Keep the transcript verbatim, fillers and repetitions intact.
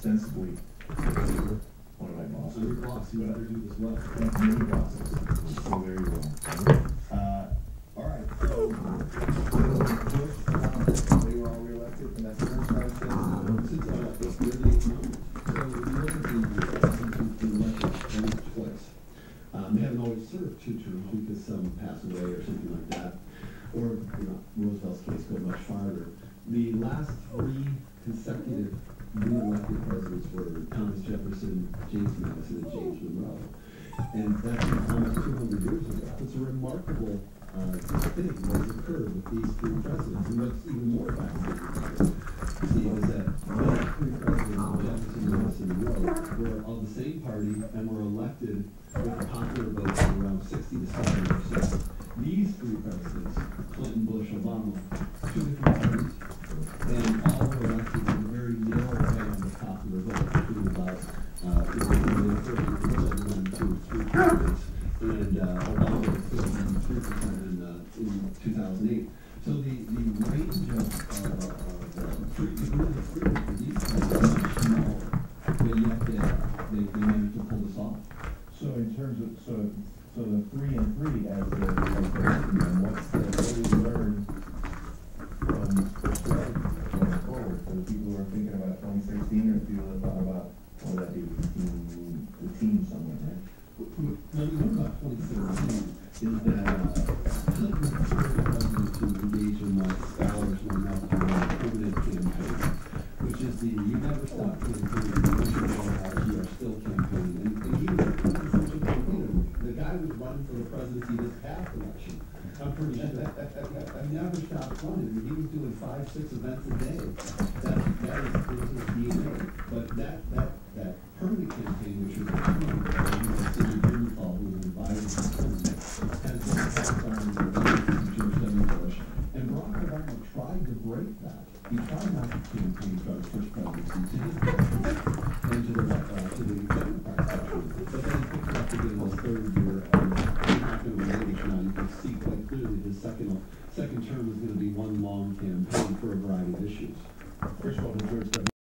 ostensibly one of my bosses. So your boss, you interviewed as well. And many bosses. So there you go. Uh, all right, so Bush, Obama, they were all reelected, and that's the first question. Since uh, it's the eighth moment, so when you look at the, uh, the election that took place, um, they haven't always served two terms because some pass away or something like that, or you know, Roosevelt's case go much farther. The last three consecutive re-elected presidents were Thomas Jefferson, James Madison, and James Monroe. And that's almost two hundred years ago. It's a remarkable uh, thing that has occurred with these three presidents. And what's even more fascinating, Steve, is that those three presidents, Jefferson, Madison, and Monroe, were of the same party and were elected with a popular vote of around sixty to seventy percent. These three presidents, Clinton, Bush, Obama, two different parties, and all were elected with a very narrow band of popular vote, which was about uh, thirty percent and two or three presidents, and uh, Obama was fifty-three percent in, uh, in two thousand eight. So the, the range of, uh, of uh, free, degree of freedom for these guys is much smaller, but yet they, they, they managed to pull this off. So in terms of, so, so the three and three as the, as the, and what's the, what do we learn from the strategy going forward for the people who are thinking about twenty sixteen or the people that thought about, what would that be, the team, the team somewhere, right? When you look about twenty seventeen, is that uh, Clinton was the president to engage in what scholars know now called a permanent campaign, which is the you never stop campaigning, you are still campaigning. And, and he was such a campaigner. The guy was running for the presidency this past election. I'm pretty sure that I never stopped running. I mean, he was doing five, six events a day. That that is, is his D N A. But that that that permanent campaign, which was a permanent campaign, Blumenthal, who was advising the president, has been passed on to George W. Bush. And Barack Obama tried to break that. He tried not to campaign for his first presidency to his country and to the uh, to the Democrat section. But then he picked it up again in his third year. Um, he's not going to relate now. You can see quite clearly his second second term is going to be one long campaign for a variety of issues. First of all, George W.